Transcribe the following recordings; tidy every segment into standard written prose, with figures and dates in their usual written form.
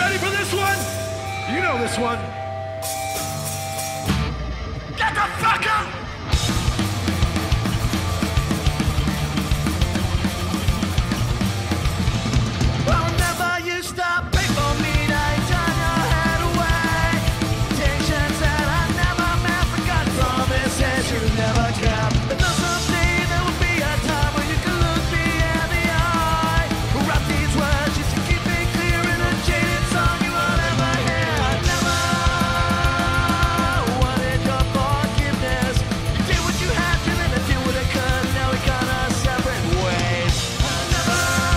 ready for this one? You know this one. Get the fuck up! Whenever you stop, pray for me, I turn your head away. Intentions that I never meant, forgot promises you never kept. But there's someday there will be a time when you can look me in the eye. Write these words just to keep it clear in a jaded song you will never hear. I never wanted your forgiveness. You did what you had to, then I did what I could. Now we got our separate ways. I never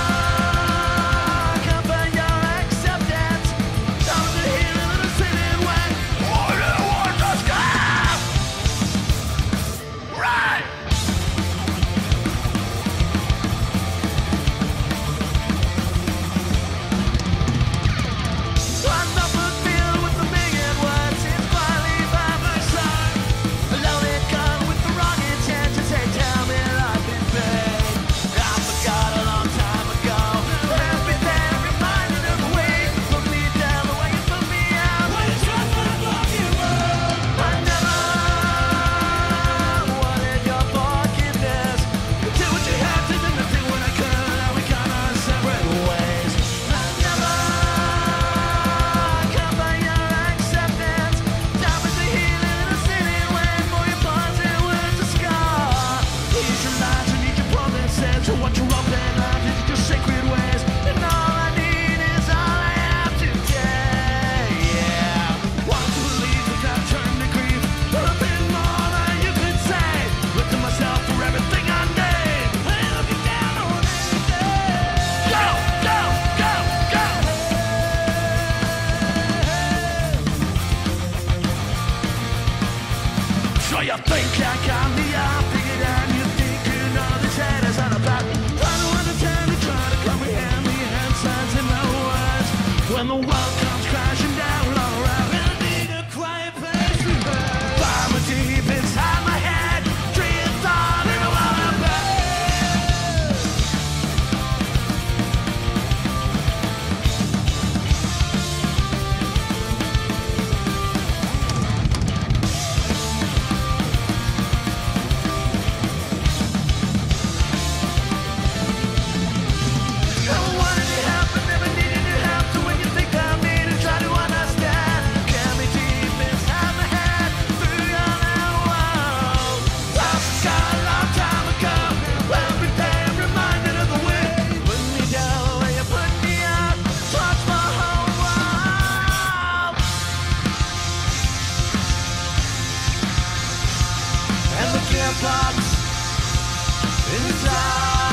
come for your acceptance. Down to here in a sitting way. All you want us to have. Right! I'm not fulfilled with a million words. It's finally by my side. A loaded gun with the wrong intent to say, tell me life is bad. I forgot a long time ago. Everything reminded of the way you put me down, the way you put me out. When you tried to fuck you up. I never wanted your forgiveness. You did what you had to, then I did what I could. Now we got our separate ways. I never come by your acceptance. Time is the healing in a sitting way. For your bonds it was a scar. Need your lies, you need your promises. You want your open life, you need your sacred ways. And all I need is all I have today. Yeah. Want to believe without turning to grief. But a bit more than you could say. Look to myself for everything I need. And looking down on anything. Go, go, go, go. So you think I got me out, figured out you think you know this head is all about. Try to understand and try to comprehend the insides in my words. When the world comes crashing down all around, I need a quiet place to burn. Fire deep inside my head, dream thought and I wanna burn. Never wanted to help, but never needed your help. So when you think about me to try to understand, get me deep inside my head, through your world. I forgot a long time ago. Every day I'm reminded of the way you put me down, the way you put me out. Touch my whole world. And the gearbox inside.